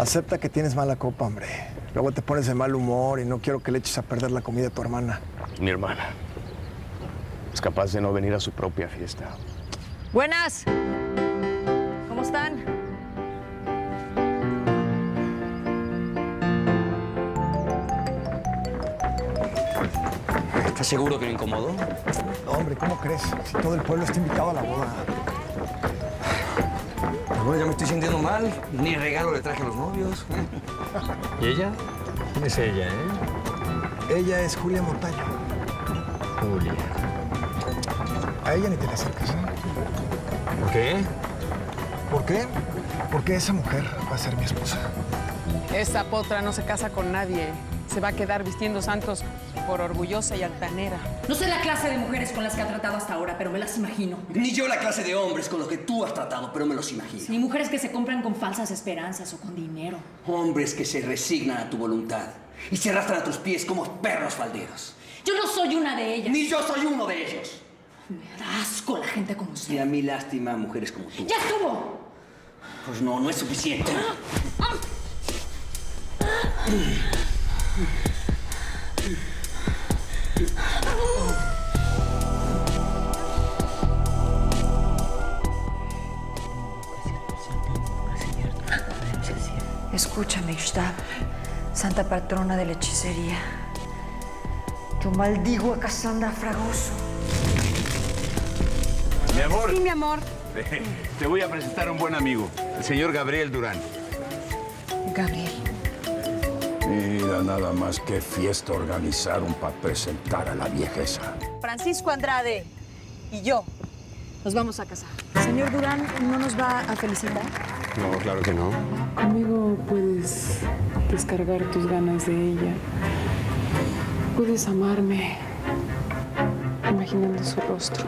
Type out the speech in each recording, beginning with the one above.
Acepta que tienes mala copa, hombre. Luego te pones de mal humor y no quiero que le eches a perder la comida a tu hermana. Mi hermana es capaz de no venir a su propia fiesta. Buenas. ¿Cómo están? ¿Estás seguro que no incomodó? No, hombre, ¿cómo crees? Si todo el pueblo está invitado a la boda. Pues bueno, ya me estoy sintiendo mal. Ni regalo le traje a los novios. ¿Y ella? ¿Quién es ella, Ella es Julia Montaño. Julia. A ella ni te le acerques, ¿eh? ¿Por qué? ¿Por qué? Porque esa mujer va a ser mi esposa. Esta potra no se casa con nadie. Se va a quedar vistiendo santos por orgullosa y altanera. No sé la clase de mujeres con las que ha tratado hasta ahora, pero me las imagino. Ni yo la clase de hombres con los que tú has tratado, pero me los imagino. Ni mujeres que se compran con falsas esperanzas o con dinero. Hombres que se resignan a tu voluntad y se arrastran a tus pies como perros falderos. Yo no soy una de ellas. Ni yo soy uno de ellos. Me da asco la gente como usted. Y a mí lástima a mujeres como tú. ¡Ya estuvo! Pues no, no es suficiente. Escúchame, Ishtab, santa patrona de la hechicería. Yo maldigo a Cassandra Fragoso. Mi amor. Sí, mi amor. Te voy a presentar a un buen amigo, el señor Gabriel Durán. Gabriel. Mira, nada más que fiesta organizaron para presentar a la viejeza. Francisco Andrade y yo nos vamos a casar. Señor Durán, ¿no nos va a felicitar? No, claro que no. Conmigo puedes descargar tus ganas de ella. Puedes amarme imaginando su rostro.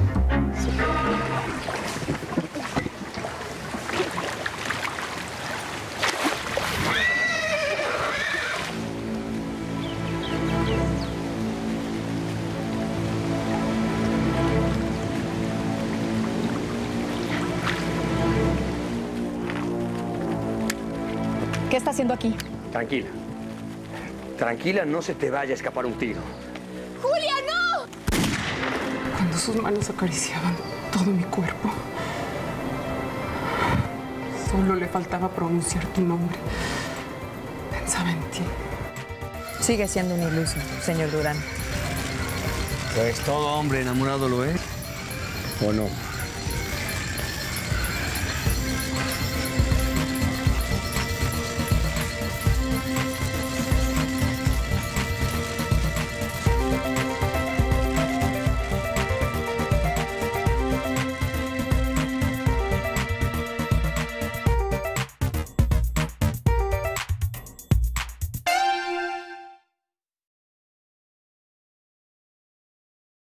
¿Qué está haciendo aquí? Tranquila. Tranquila, no se te vaya a escapar un tiro. ¡Julia, no! Cuando sus manos acariciaban todo mi cuerpo, solo le faltaba pronunciar tu nombre. Pensaba en ti. Sigue siendo un iluso, señor Durán. Pues todo hombre enamorado lo es. ¿O no?